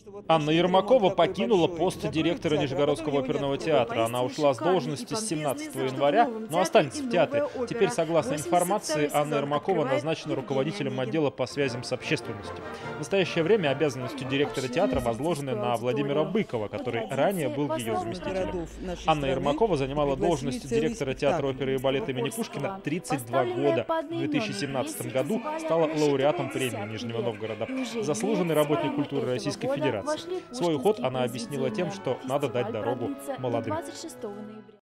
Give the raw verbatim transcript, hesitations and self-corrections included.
Анна Ермакова покинула пост директора Нижегородского оперного театра. Она ушла с должности с семнадцатого января, но останется в театре. Теперь, согласно информации, Анна Ермакова назначена руководителем отдела по связям с общественностью. В настоящее время обязанности директора театра возложены на Владимира Быкова, который ранее был ее заместителем. Анна Ермакова занимала должность директора театра оперы и балета имени Пушкина тридцать два года. В две тысячи семнадцатом году стала лауреатом премии Нижнего Новгорода. Заслуженный работник культуры Российской Федерации. Свой уход она объяснила тем, что надо дать дорогу молодым.